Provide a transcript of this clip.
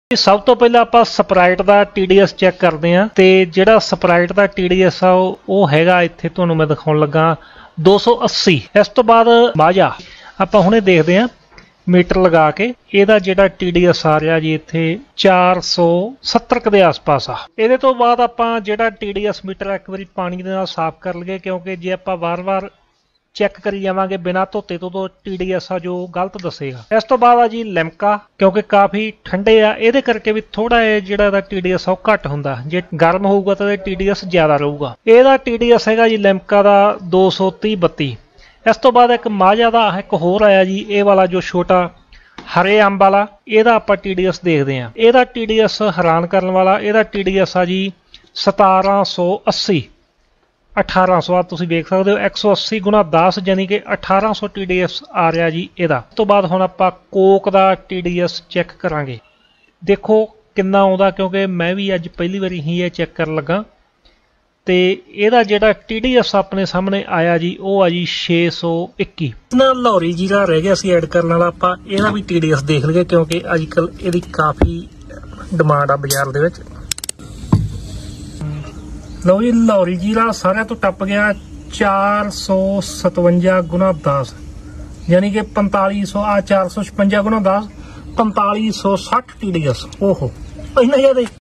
सब तो पहले आप स्प्राइट का TDS चैक करते हैं तो जो स्प्राइट का TDS आ वो हैगा इत्थे तुहानूं मैं दिखाउण लगा 280। इस तो बाद माजा आप हुणे देखते हैं मीटर लगा के ਇਹਦਾ ਜਿਹੜਾ TDS आ रहा जी इत्थे 470 ਦੇ आस-पास आ। ਇਹਦੇ ਤੋਂ ਬਾਅਦ ਆਪਾਂ ਜਿਹੜਾ TDS मीटर एक बारी पानी ਦੇ ਨਾਲ साफ कर ਲਈਏ क्योंकि जे ਆਪਾਂ वार-वार चैक करी जावांगे बिना धोते तो TDS आ जो गलत दसेगा। इस तो बाद आ जी लिमका क्योंकि काफ़ी ठंडे आ इहदे करके भी थोड़ा जिहड़ा दा TDS आ घट हुंदा, जे गर्म होऊगा तो TDS ज़्यादा रहूगा। ਇਹਦਾ TDS हैगा जी लिमका दा 230-32। इस तो बाद एक माजा दा एक होर आया जी ये वाला जो छोटा हरे अंब वाला ਇਹਦਾ ਆਪਾਂ TDS देखते हैं। ਇਹਦਾ TDS हैरान करने वाला ਇਹਦਾ TDS आ जी 1780 1800 आ तुसीं देख सकते हो 180 गुणा 10 यानी कि 1800 TDS आ रहा जी ਇਹਦਾ। तो बाद हुण आपां कोक का TDS चैक करांगे। देखो किन्ना आउंदा क्योंकि मैं भी अज पहली बारी ही ये चैक कर लगा तो ਇਹਦਾ ਜਿਹੜਾ TDS अपने सामने आया जी वो आ जी 621। ना लाहौरी जीरा रह गया सी ऐड करने वाला आपां ਇਹਦਾ भी TDS देख लईए क्योंकि अजकल ਇਹਦੀ काफ़ी डिमांड आ बाजार दे विच। लो जी लाहौरी जीरा सारे तो टप गया 457 गुणा 10 यानी कि 4500 आ 456 गुणा 10 4560 TDS। ओहो इन्ना ज़्यादा।